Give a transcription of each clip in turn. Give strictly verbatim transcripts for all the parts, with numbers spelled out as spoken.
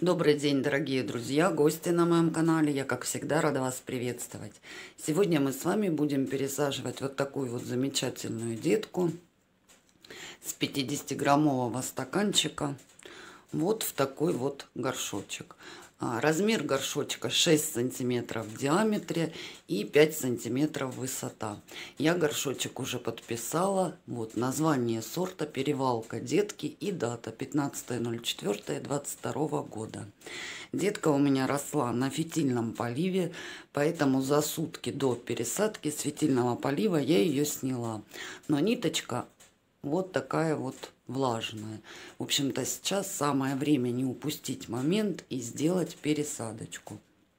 Добрый день, дорогие друзья, гости на моем канале. Я, как всегда, рада вас приветствовать. Сегодня мы с вами будем пересаживать вот такую вот замечательную детку с пятидесятиграммового стаканчика вот в такой вот горшочек. Размер горшочка шесть сантиметров в диаметре и пять сантиметров высота. Я горшочек уже подписала. Вот название сорта «Перевалка детки» и дата пятнадцатое ноль четвёртое двадцать второго года. Детка у меня росла на фитильном поливе, поэтому за сутки до пересадки с фитильного полива я ее сняла. Но ниточка вот такая вот влажная. В общем-то, сейчас самое время не упустить момент и сделать пересадочку.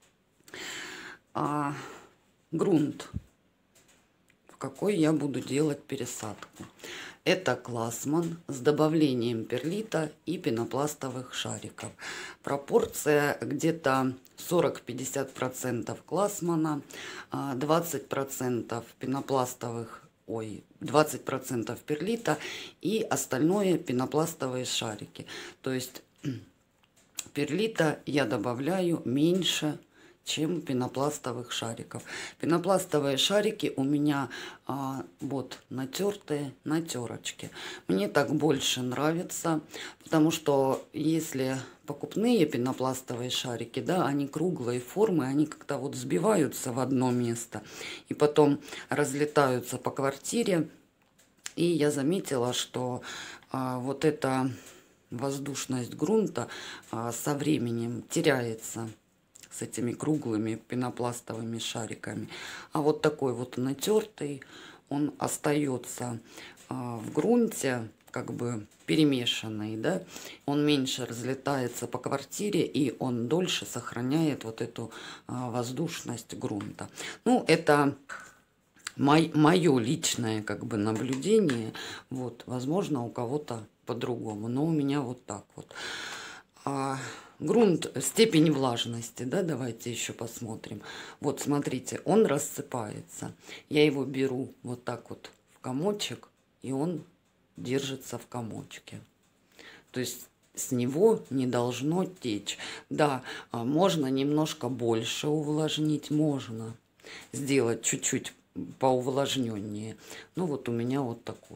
А грунт, в какой я буду делать пересадку. Это Классман с добавлением перлита и пенопластовых шариков. Пропорция где-то сорок-пятьдесят процентов Классмана, двадцать процентов пенопластовых Ой, двадцать процентов перлита и остальное пенопластовые шарики. То есть перлита я добавляю меньше, чем пенопластовых шариков. Пенопластовые шарики у меня а, вот натертые на терочке. Мне так больше нравится, потому что если покупные пенопластовые шарики, да, они круглой формы, они как-то вот сбиваются в одно место и потом разлетаются по квартире. И я заметила, что а, вот эта воздушность грунта а, со временем теряется с этими круглыми пенопластовыми шариками. А вот такой вот натертый, он остается а, в грунте, как бы перемешанный, да, он меньше разлетается по квартире и он дольше сохраняет вот эту а, воздушность грунта. Ну, это мое личное как бы наблюдение, вот, возможно, у кого-то по-другому, но у меня вот так вот. А, грунт, степень влажности, да, давайте еще посмотрим. Вот, смотрите, он рассыпается. Я его беру вот так вот в комочек, и он держится в комочке. То есть с него не должно течь. Да, можно немножко больше увлажнить, можно сделать чуть-чуть поувлажненнее. Ну вот у меня вот такой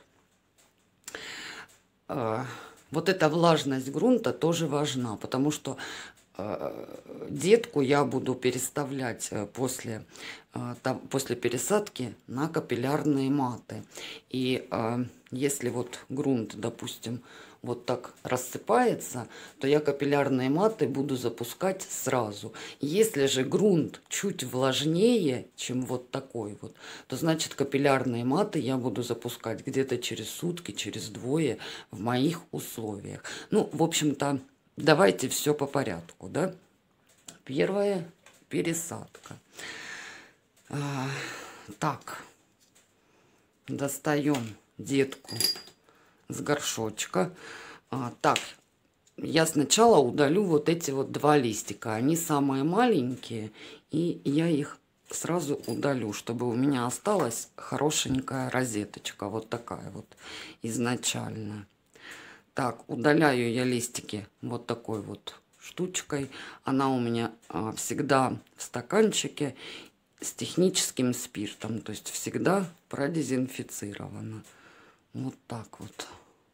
вот. Вот эта влажность грунта тоже важна, потому что э, детку я буду переставлять после, э, там, после пересадки на капиллярные маты. И э, если вот грунт, допустим, вот так рассыпается, то я капиллярные маты буду запускать сразу. Если же грунт чуть влажнее, чем вот такой вот, то значит капиллярные маты я буду запускать где-то через сутки, через двое в моих условиях. Ну, в общем-то, давайте все по порядку, да? Первая пересадка. А, так, достаем детку с горшочка. А, так, я сначала удалю вот эти вот два листика. Они самые маленькие, и я их сразу удалю, чтобы у меня осталась хорошенькая розеточка. Вот такая вот изначально. Так, удаляю я листики вот такой вот штучкой. Она у меня а, всегда в стаканчике с техническим спиртом. То есть всегда продезинфицирована. Вот так вот.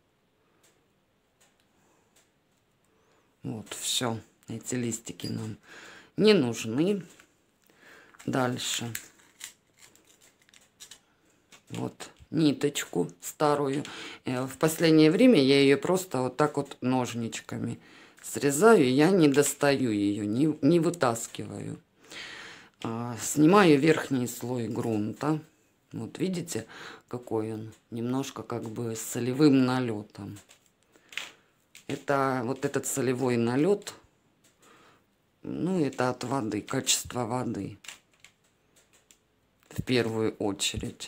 Вот, все. Эти листики нам не нужны. Дальше. Вот ниточку старую. В последнее время я ее просто вот так вот ножничками срезаю. Я не достаю ее, не, не вытаскиваю. Снимаю верхний слой грунта. Вот видите, какой он? Немножко как бы с солевым налетом. Это вот этот солевой налет, ну, это от воды, качество воды. В первую очередь.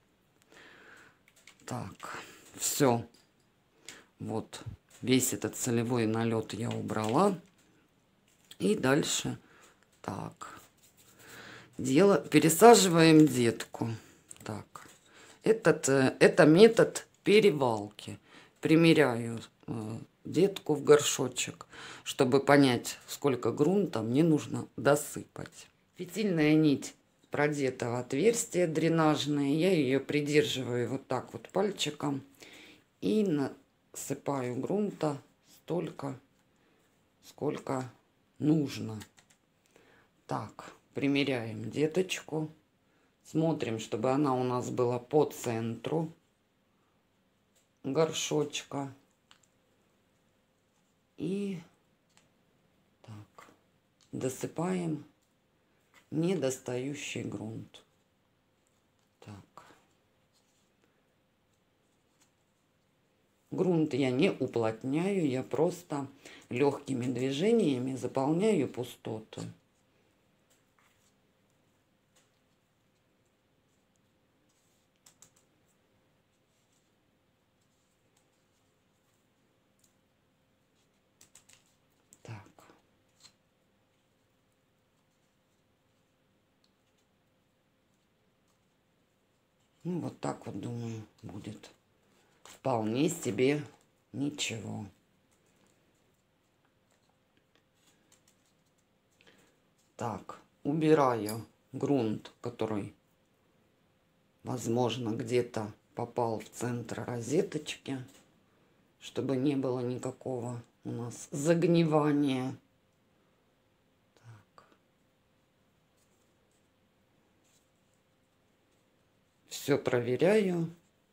Так, все. Вот, весь этот солевой налет я убрала. И дальше, так, дело, пересаживаем детку. Так, этот, это метод перевалки. Примеряю детку в горшочек, чтобы понять, сколько грунта мне нужно досыпать. Фитильная нить продета в отверстие дренажное. Я ее придерживаю вот так вот пальчиком и насыпаю грунта столько, сколько нужно. Так, примеряем деточку. Смотрим, чтобы она у нас была по центру горшочка. И так, досыпаем недостающий грунт. Так. Грунт я не уплотняю, я просто легкими движениями заполняю пустоты. Ну, вот так вот, думаю, будет вполне себе ничего. Так, убираю грунт, который, возможно, где-то попал в центр розеточки, чтобы не было никакого у нас загнивания. Все проверяю.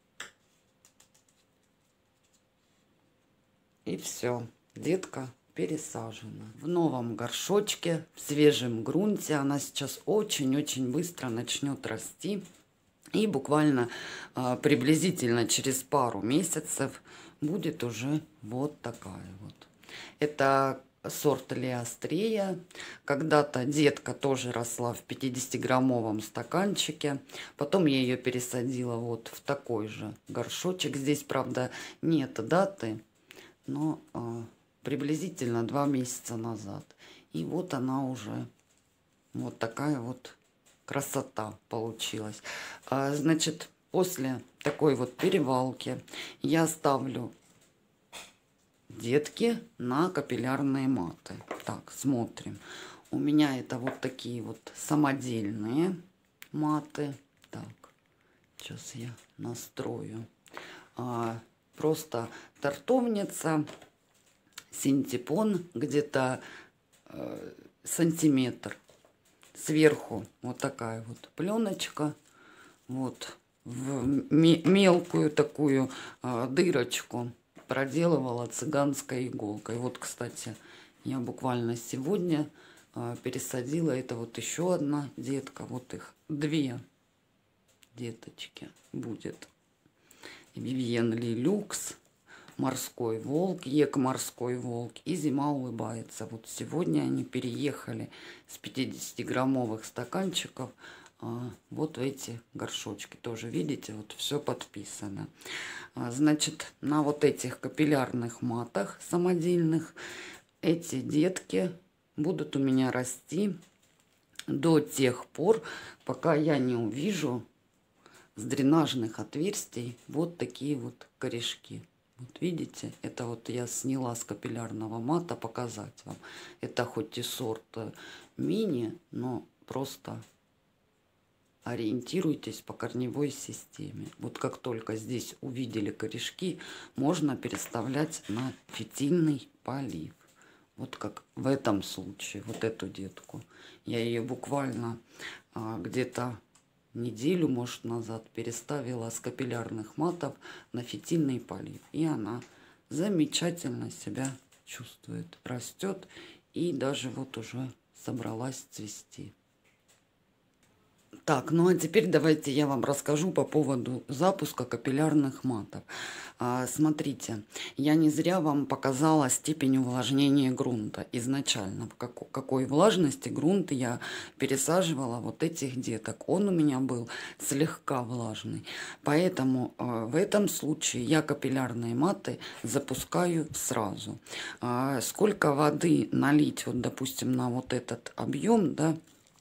И все. Детка пересажена. В новом горшочке, в свежем грунте. Она сейчас очень-очень быстро начнет расти. И буквально а, приблизительно через пару месяцев будет уже вот такая вот. Это сорт Леострия. Когда-то детка тоже росла в пятидесятиграммовом стаканчике. Потом я ее пересадила вот в такой же горшочек. Здесь, правда, нет даты, но э, приблизительно два месяца назад. И вот она уже вот такая вот красота получилась. А, значит, после такой вот перевалки я ставлю детки на капиллярные маты. Так, смотрим. У меня это вот такие вот самодельные маты. Так, сейчас я настрою. А, просто тортовница, синтепон где-то э, сантиметр. Сверху вот такая вот пленочка. Вот в мелкую такую э, дырочку проделывала цыганской иголкой. Вот, кстати, я буквально сегодня э, пересадила. Это вот еще одна детка. Вот их две деточки будет. Вивьен Ли Люкс, морской волк, ек морской волк и зима улыбается. Вот сегодня они переехали с пятидесятиграммовых стаканчиков а, вот в эти горшочки. Тоже видите, вот все подписано. А, значит, на вот этих капиллярных матах самодельных эти детки будут у меня расти до тех пор, пока я не увижу с дренажных отверстий вот такие вот корешки. Вот видите, это вот я сняла с капиллярного мата, показать вам. Это хоть и сорт мини, но просто ориентируйтесь по корневой системе. Вот как только здесь увидели корешки, можно переставлять на фитильный полив. Вот как в этом случае, вот эту детку. Я ее буквально а, где-то неделю, может, назад переставила с капиллярных матов на фитильный полив. И она замечательно себя чувствует, растет и даже вот уже собралась цвести. Так, ну а теперь давайте я вам расскажу по поводу запуска капиллярных матов. А, смотрите, я не зря вам показала степень увлажнения грунта изначально. В как, какой влажности грунт я пересаживала вот этих деток. Он у меня был слегка влажный. Поэтому а, в этом случае я капиллярные маты запускаю сразу. А, сколько воды налить, вот допустим, на вот этот объем, да,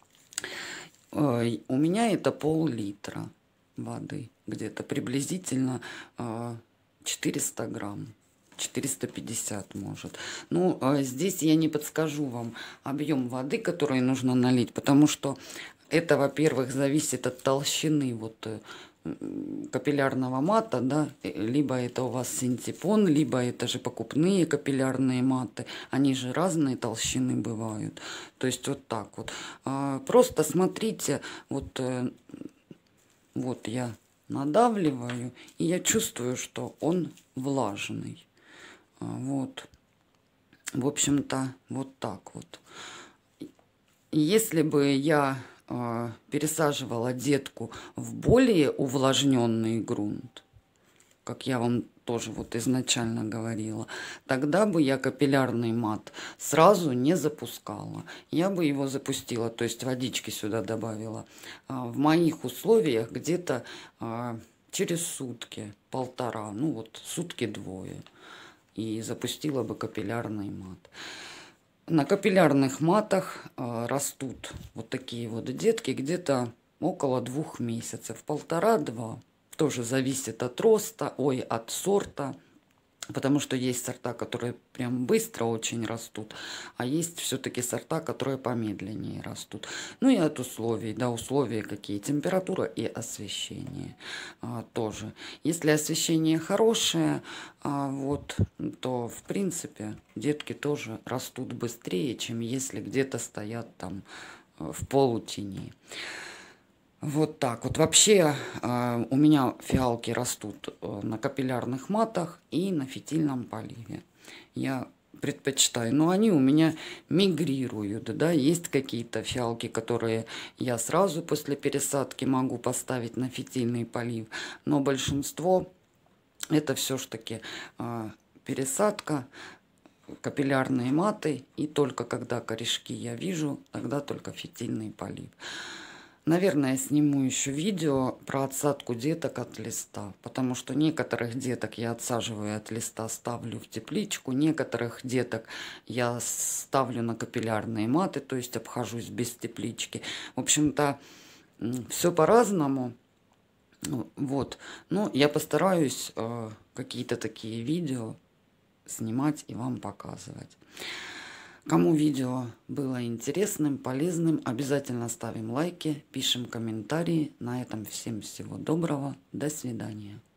у меня это пол-литра воды, где-то приблизительно четыреста грамм. четыреста пятьдесят может. Ну, здесь я не подскажу вам объем воды, который нужно налить, потому что это, во-первых, зависит от толщины вот капиллярного мата, да, либо это у вас синтепон, либо это же покупные капиллярные маты, они же разные толщины бывают, то есть вот так вот. Просто смотрите, вот, вот я надавливаю, и я чувствую, что он влажный, вот, в общем-то, вот так вот. Если бы я пересаживала детку в более увлажненный грунт, как я вам тоже вот изначально говорила, тогда бы я капиллярный мат сразу не запускала. Я бы его запустила, то есть водички сюда добавила. В моих условиях где-то через сутки, полтора, ну вот сутки двое. И запустила бы капиллярный мат. На капиллярных матах э, растут вот такие вот детки где-то около двух месяцев, полтора-два. Тоже зависит от роста, ой, от сорта, потому что есть сорта, которые прям быстро очень растут, а есть все-таки сорта, которые помедленнее растут. Ну и от условий, да, условия какие, температура и освещение а, тоже. Если освещение хорошее, а, вот, то в принципе детки тоже растут быстрее, чем если где-то стоят там в полутени. Вот так вот. Вообще э, у меня фиалки растут э, на капиллярных матах и на фитильном поливе. Я предпочитаю. Но они у меня мигрируют. Да? Есть какие-то фиалки, которые я сразу после пересадки могу поставить на фитильный полив. Но большинство это все-таки э, пересадка, капиллярные маты. И только когда корешки я вижу, тогда только фитильный полив. Наверное, я сниму еще видео про отсадку деток от листа, потому что некоторых деток я отсаживаю от листа, ставлю в тепличку, некоторых деток я ставлю на капиллярные маты, то есть обхожусь без теплички. В общем-то, все по-разному. Вот. Но я постараюсь э, какие-то такие видео снимать и вам показывать. Кому видео было интересным, полезным, обязательно ставим лайки, пишем комментарии. На этом всем всего доброго. До свидания.